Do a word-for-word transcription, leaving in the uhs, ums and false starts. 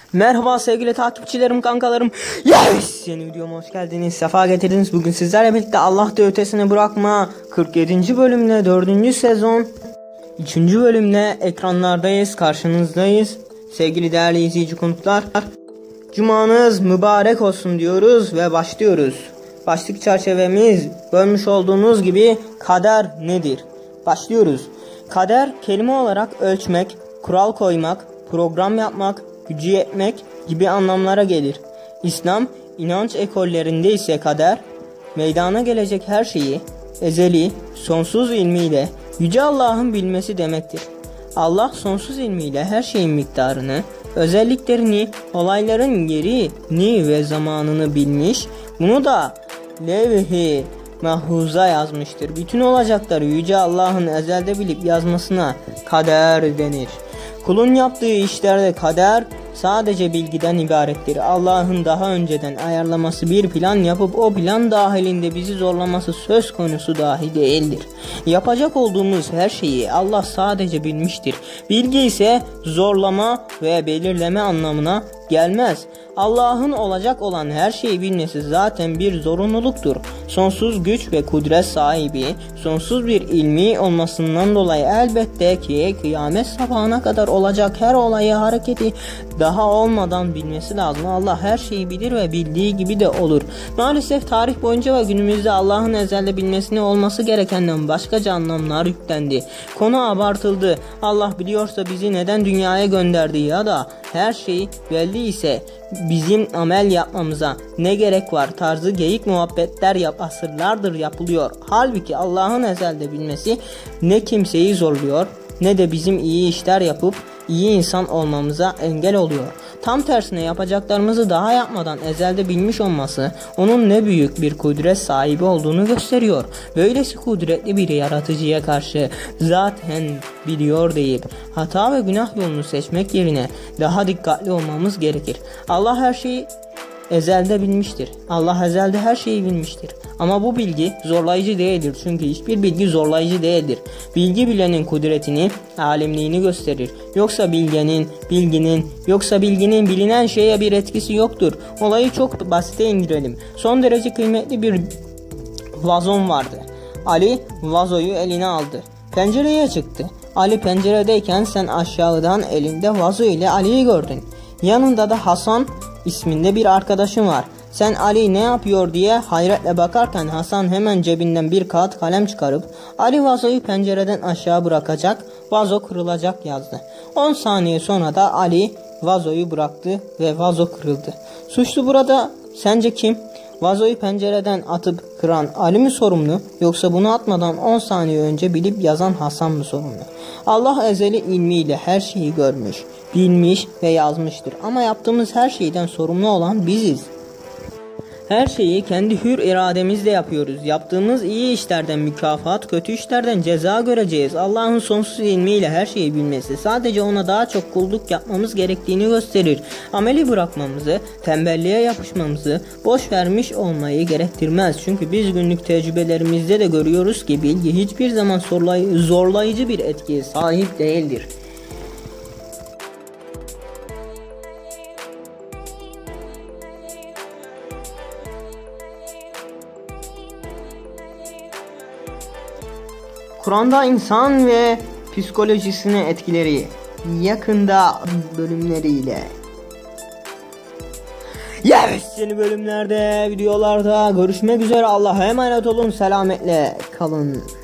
Merhaba sevgili takipçilerim, kankalarım. Yes! Yeni videoma hoş geldiniz. Sefa getirdiniz. Bugün sizlerle birlikte Allah da ötesini bırakma kırk yedinci bölümle dördüncü sezon üçüncü bölümle ekranlardayız. Karşınızdayız. Sevgili değerli izleyici konuklar. Cumanız mübarek olsun diyoruz ve başlıyoruz. Başlık çerçevemiz görmüş olduğunuz gibi kader nedir? Başlıyoruz. Kader kelime olarak ölçmek, kural koymak, program yapmak, gücü yetmek gibi anlamlara gelir. İslam inanç ekollerinde ise kader, meydana gelecek her şeyi ezeli, sonsuz ilmiyle Yüce Allah'ın bilmesi demektir. Allah sonsuz ilmiyle her şeyin miktarını, özelliklerini, olayların yerini ve zamanını bilmiş, bunu da levh-i mahfuza yazmıştır. Bütün olacakları Yüce Allah'ın ezelde bilip yazmasına kader denir. Kulun yaptığı işlerde kader sadece bilgiden ibarettir. Allah'ın daha önceden ayarlaması, bir plan yapıp o plan dahilinde bizi zorlaması söz konusu dahi değildir. Yapacak olduğumuz her şeyi Allah sadece bilmiştir. Bilgi ise zorlama ve belirleme anlamına gelmez. Allah'ın olacak olan her şeyi bilmesi zaten bir zorunluluktur. Sonsuz güç ve kudret sahibi, sonsuz bir ilmi olmasından dolayı elbette ki kıyamet sabahına kadar olacak her olayı, hareketi daha olmadan bilmesi lazım. Allah her şeyi bilir ve bildiği gibi de olur. Maalesef tarih boyunca ve günümüzde Allah'ın ezelde bilmesini olması gerekenden başkaca anlamlar yüklendi. Konu abartıldı. Allah biliyorsa bizi neden dünyaya gönderdi ya da her şey belli ise bizim amel yapmamıza ne gerek var tarzı geyik muhabbetler yap asırlardır yapılıyor. Halbuki Allah'ın ezelde bilmesi ne kimseyi zorluyor ne de bizim iyi işler yapıp iyi insan olmamıza engel oluyor. Tam tersine yapacaklarımızı daha yapmadan ezelde bilmiş olması onun ne büyük bir kudret sahibi olduğunu gösteriyor. Böylesi kudretli bir yaratıcıya karşı zaten biliyor deyip hata ve günah yolunu seçmek yerine daha dikkatli olmamız gerekir. Allah her şeyi ezelde bilmiştir. Allah ezelde her şeyi bilmiştir. Ama bu bilgi zorlayıcı değildir. Çünkü hiçbir bilgi zorlayıcı değildir. Bilgi bilenin kudretini, alimliğini gösterir. Yoksa bilgenin, bilginin, yoksa bilginin bilinen şeye bir etkisi yoktur. Olayı çok basite indirelim. Son derece kıymetli bir vazon vardı. Ali vazoyu eline aldı. Pencereye çıktı. Ali penceredeyken sen aşağıdan elinde vazo ile Ali'yi gördün. Yanında da Hasan isminde bir arkadaşın var. Sen Ali ne yapıyor diye hayretle bakarken Hasan hemen cebinden bir kağıt kalem çıkarıp Ali vazoyu pencereden aşağı bırakacak, vazo kırılacak yazdı. on saniye sonra da Ali vazoyu bıraktı ve vazo kırıldı. Suçlu burada sence kim? Vazoyu pencereden atıp kıran Ali mi sorumlu, yoksa bunu atmadan on saniye önce bilip yazan Hasan mı sorumlu? Allah ezeli ilmiyle her şeyi görmüş, bilmiş ve yazmıştır. Ama yaptığımız her şeyden sorumlu olan biziz. Her şeyi kendi hür irademizle yapıyoruz. Yaptığımız iyi işlerden mükafat, kötü işlerden ceza göreceğiz. Allah'ın sonsuz ilmiyle her şeyi bilmesi sadece ona daha çok kulluk yapmamız gerektiğini gösterir. Ameli bırakmamızı, tembelliğe yapışmamızı, boş vermiş olmayı gerektirmez. Çünkü biz günlük tecrübelerimizde de görüyoruz ki bilgi hiçbir zaman zorlayıcı bir etkiye sahip değildir. Kur'an'da insan ve psikolojisine etkileri yakında bölümleriyle. Evet, yeni bölümlerde, videolarda görüşmek üzere. Allah'a emanet olun, selametle kalın.